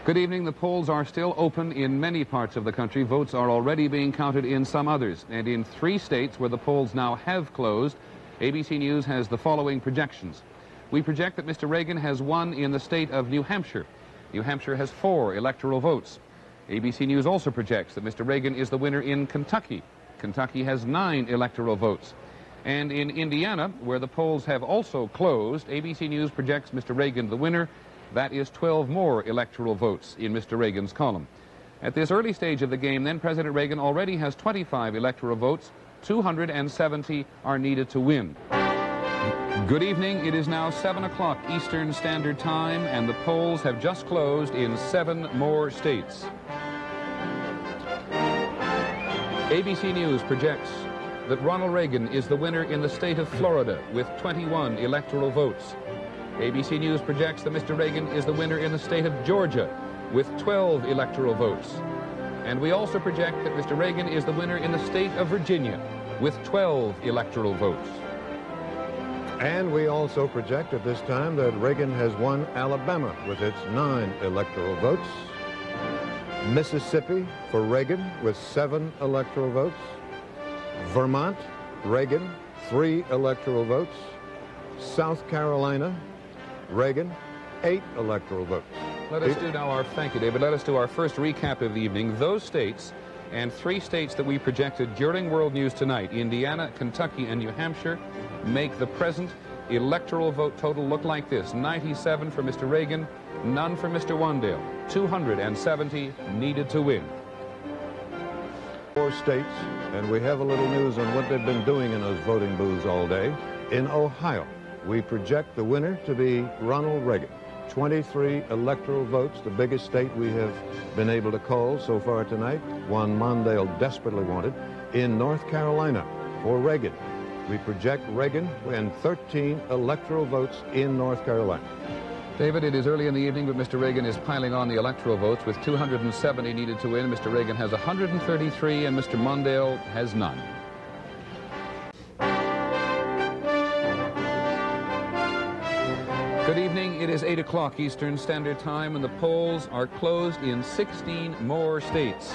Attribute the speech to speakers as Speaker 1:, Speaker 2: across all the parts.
Speaker 1: Good evening. The polls are still open in many parts of the country. Votes are already being counted in some others. And in 3 states where the polls now have closed, ABC News has the following projections. We project that Mr. Reagan has won in the state of New Hampshire. New Hampshire has 4 electoral votes. ABC News also projects that Mr. Reagan is the winner in Kentucky. Kentucky has 9 electoral votes. And in Indiana, where the polls have also closed, ABC News projects Mr. Reagan the winner. That is 12 more electoral votes in Mr. Reagan's column. At this early stage of the game, then, President Reagan already has 25 electoral votes. 270 are needed to win. Good evening. It is now 7 o'clock Eastern Standard Time, and the polls have just closed in 7 more states. ABC News projects that Ronald Reagan is the winner in the state of Florida with 21 electoral votes. ABC News projects that Mr. Reagan is the winner in the state of Georgia with 12 electoral votes. And we also project that Mr. Reagan is the winner in the state of Virginia with 12 electoral votes.
Speaker 2: And we also project at this time that Reagan has won Alabama with its 9 electoral votes. Mississippi for Reagan with 7 electoral votes. Vermont, Reagan, 3 electoral votes. South Carolina, Reagan, 8 electoral votes.
Speaker 1: Let us do now our, thank you, David. Let us do our first recap of the evening. Those states and 3 states that we projected during World News tonight, Indiana, Kentucky, and New Hampshire, make the present electoral vote total look like this: 97 for Mr. Reagan, none for Mr. Wandale. 270 needed to win.
Speaker 2: 4 states, and we have a little news on what they've been doing in those voting booths all day. In Ohio, we project the winner to be Ronald Reagan. 23 electoral votes, the biggest state we have been able to call so far tonight, one Mondale desperately wanted. In North Carolina, for Reagan, we project Reagan and 13 electoral votes in North Carolina.
Speaker 1: David, it is early in the evening, but Mr. Reagan is piling on the electoral votes with 270 needed to win. Mr. Reagan has 133 and Mr. Mondale has none. Good evening. It is 8 o'clock Eastern Standard Time, and the polls are closed in 16 more states.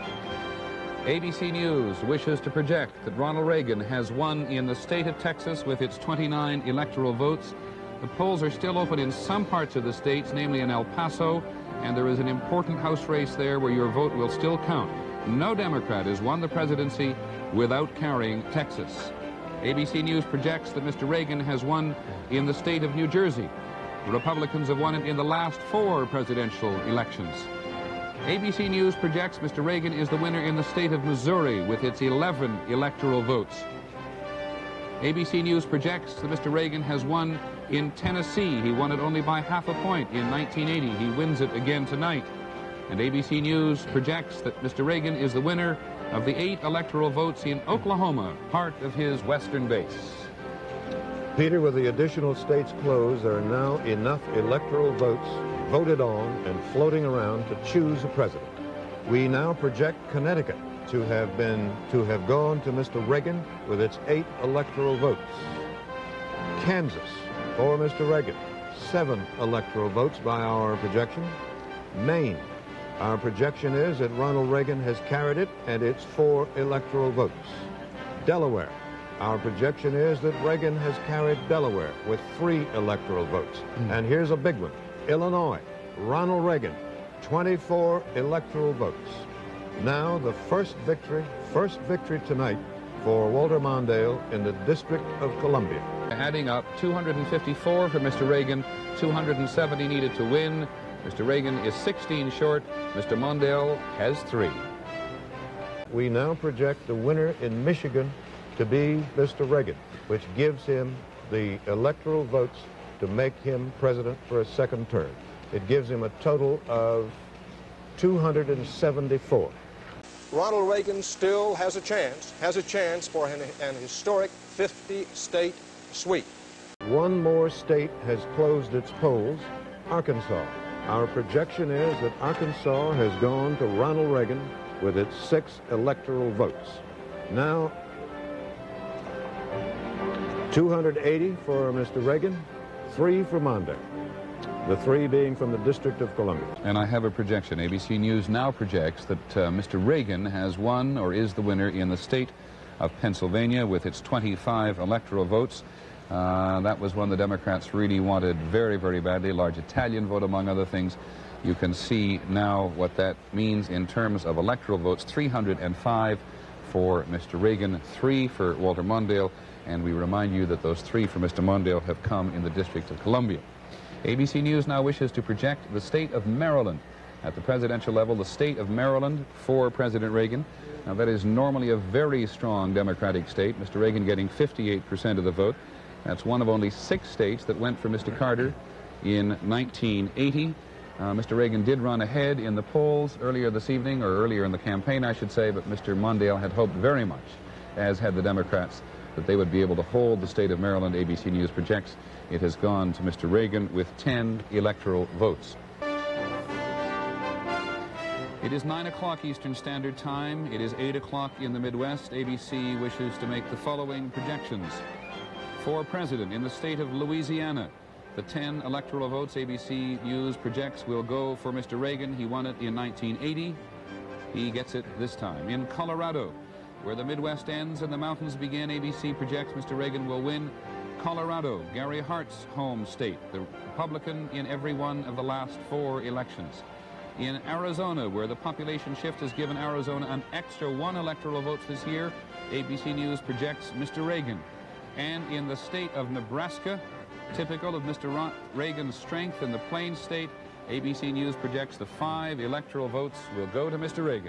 Speaker 1: ABC News wishes to project that Ronald Reagan has won in the state of Texas with its 29 electoral votes. The polls are still open in some parts of the states, namely in El Paso, and there is an important House race there where your vote will still count. No Democrat has won the presidency without carrying Texas. ABC News projects that Mr. Reagan has won in the state of New Jersey. The Republicans have won it in the last 4 presidential elections. ABC News projects Mr. Reagan is the winner in the state of Missouri with its 11 electoral votes. ABC News projects that Mr. Reagan has won in Tennessee. He won it only by half a point in 1980. He wins it again tonight. And ABC News projects that Mr. Reagan is the winner of the 8 electoral votes in Oklahoma, part of his western base.
Speaker 2: Peter, with the additional states closed, there are now enough electoral votes voted on and floating around to choose a president. We now project Connecticut to have gone to Mr. Reagan with its 8 electoral votes. Kansas for Mr. Reagan, 7 electoral votes by our projection. Maine, our projection is that Ronald Reagan has carried it, and it's 4 electoral votes. Delaware, our projection is that Reagan has carried Delaware with 3 electoral votes. And here's a big one. Illinois, Ronald Reagan, 24 electoral votes. Now the first victory tonight for Walter Mondale in the District of Columbia.
Speaker 1: Adding up 254 for Mr. Reagan, 270 needed to win. Mr. Reagan is 16 short. Mr. Mondale has 3.
Speaker 2: We now project the winner in Michigan to be Mr. Reagan, which gives him the electoral votes to make him president for a 2nd term. It gives him a total of 274.
Speaker 3: Ronald Reagan still has a chance for an historic 50-state sweep.
Speaker 2: 1 more state has closed its polls, Arkansas. Our projection is that Arkansas has gone to Ronald Reagan with its 6 electoral votes. Now, 280 for Mr. Reagan, 3 for Mondale. the 3 being from the District of Columbia.
Speaker 1: And I have a projection. ABC News now projects that Mr. Reagan has won, or is the winner, in the state of Pennsylvania with its 25 electoral votes. That was one the Democrats really wanted very, very badly, a large Italian vote among other things. You can see now what that means in terms of electoral votes: 305 for Mr. Reagan, 3 for Walter Mondale, and we remind you that those 3 for Mr. Mondale have come in the District of Columbia. ABC News now wishes to project the state of Maryland. At the presidential level, the state of Maryland for President Reagan. Now, that is normally a very strong Democratic state, Mr. Reagan getting 58% of the vote. That's one of only 6 states that went for Mr. Carter in 1980. Mr. Reagan did run ahead in the polls earlier this evening, or earlier in the campaign, I should say, but Mr. Mondale had hoped very much, as had the Democrats, that they would be able to hold the state of Maryland. ABC News projects it has gone to Mr. Reagan with 10 electoral votes. It is 9 o'clock Eastern Standard Time. It is 8 o'clock in the Midwest. ABC wishes to make the following projections. For president in the state of Louisiana, the 10 electoral votes ABC News projects will go for Mr. Reagan. He won it in 1980. He gets it this time. In Colorado, where the Midwest ends and the mountains begin, ABC projects Mr. Reagan will win Colorado, Gary Hart's home state, the Republican in every one of the last 4 elections. In Arizona, where the population shift has given Arizona an extra 1 electoral vote this year, ABC News projects Mr. Reagan. And in the state of Nebraska, typical of Mr. Reagan's strength in the Plains state, ABC News projects the 5 electoral votes will go to Mr. Reagan.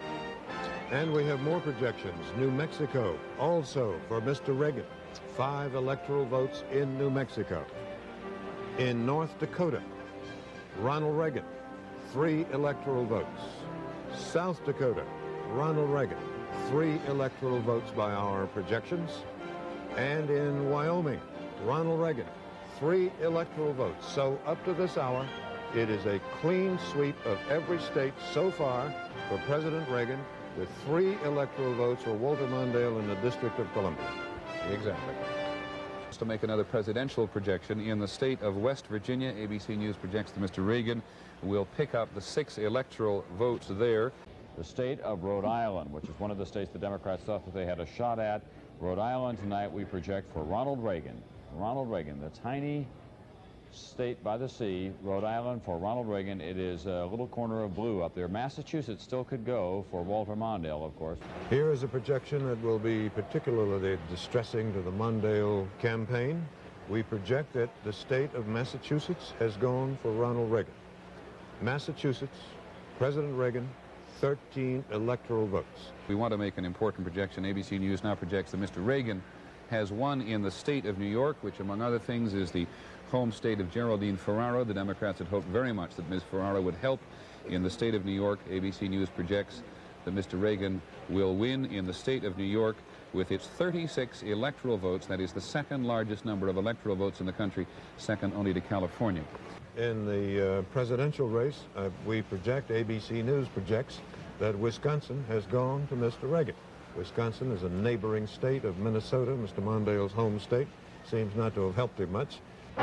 Speaker 2: And we have more projections. New Mexico, also for Mr. Reagan. 5 electoral votes in New Mexico. In North Dakota, Ronald Reagan, 3 electoral votes. South Dakota, Ronald Reagan, 3 electoral votes by our projections. And in Wyoming, Ronald Reagan, 3 electoral votes. So up to this hour, it is a clean sweep of every state so far for President Reagan, with 3 electoral votes for Walter Mondale in the District of Columbia.
Speaker 1: Exactly. To make another presidential projection, in the state of West Virginia, ABC News projects that Mr. Reagan will pick up the 6 electoral votes there.
Speaker 4: The state of Rhode Island, which is one of the states the Democrats thought that they had a shot at. Rhode Island tonight we project for Ronald Reagan. Ronald Reagan, the tiny state by the sea, Rhode Island for Ronald Reagan. It is a little corner of blue up there. Massachusetts still could go for Walter Mondale, of course.
Speaker 2: Here is a projection that will be particularly distressing to the Mondale campaign. We project that the state of Massachusetts has gone for Ronald Reagan. Massachusetts, President Reagan, 13 electoral votes.
Speaker 1: We want to make an important projection. ABC News now projects that Mr. Reagan has won in the state of New York, which, among other things, is the home state of Geraldine Ferraro. The Democrats had hoped very much that Ms. Ferraro would help in the state of New York. ABC News projects that Mr. Reagan will win in the state of New York with its 36 electoral votes. That is the 2nd largest number of electoral votes in the country, second only to California.
Speaker 2: In the presidential race, we project, ABC News projects, that Wisconsin has gone to Mr. Reagan. Wisconsin is a neighboring state of Minnesota, Mr. Mondale's home state. Seems not to have helped him much.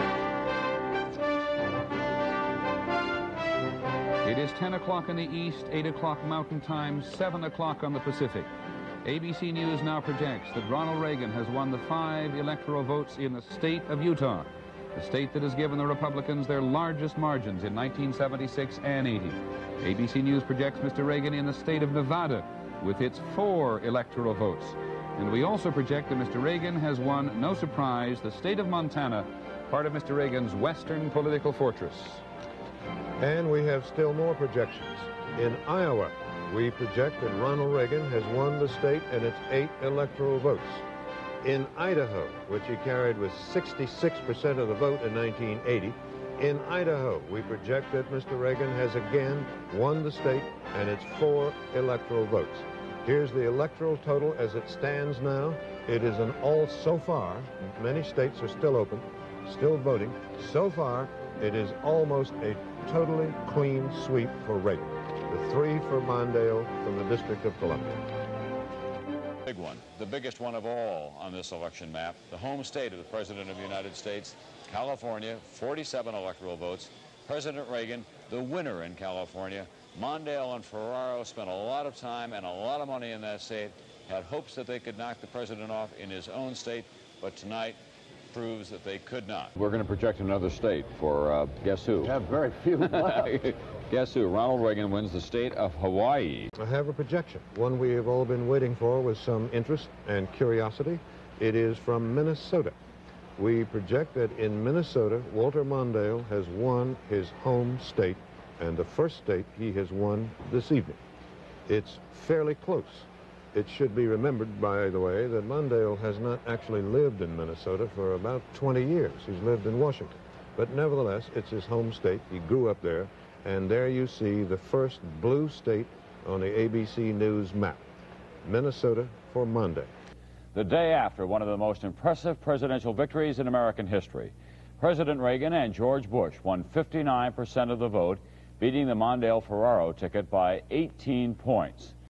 Speaker 1: It is 10 o'clock in the east, 8 o'clock Mountain Time, 7 o'clock on the Pacific. ABC News now projects that Ronald Reagan has won the 5 electoral votes in the state of Utah, the state that has given the Republicans their largest margins in 1976 and 80. ABC News projects Mr. Reagan in the state of Nevada with its 4 electoral votes. And we also project that Mr. Reagan has won, no surprise, the state of Montana, part of Mr. Reagan's western political fortress.
Speaker 2: And we have still more projections. In Iowa, we project that Ronald Reagan has won the state and its 8 electoral votes. In Idaho, which he carried with 66% of the vote in 1980, in Idaho, we project that Mr. Reagan has again won the state and its 4 electoral votes. Here's the electoral total as it stands now. It is an all so far. Many states are still open, still voting. So far, it is almost a totally clean sweep for Reagan. The 3 for Mondale from the District of Columbia.
Speaker 4: Big one, the biggest one of all on this election map, the home state of the President of the United States, California, 47 electoral votes. President Reagan, the winner in California. Mondale and Ferraro spent a lot of time and a lot of money in that state, had hopes that they could knock the president off in his own state, but tonight proves that they could not. We're going to project another state for guess who?
Speaker 5: We have very few left.
Speaker 4: Guess who? Ronald Reagan wins the state of Hawaii.
Speaker 2: I have a projection, one we have all been waiting for with some interest and curiosity. It is from Minnesota. We project that in Minnesota, Walter Mondale has won his home state, and the first state he has won this evening. It's fairly close. It should be remembered, by the way, that Mondale has not actually lived in Minnesota for about 20 years. He's lived in Washington. But nevertheless, it's his home state. He grew up there. And there you see the first blue state on the ABC News map. Minnesota for Mondale.
Speaker 4: The day after one of the most impressive presidential victories in American history. President Reagan and George Bush won 59% of the vote, beating the Mondale-Ferraro ticket by 18 points.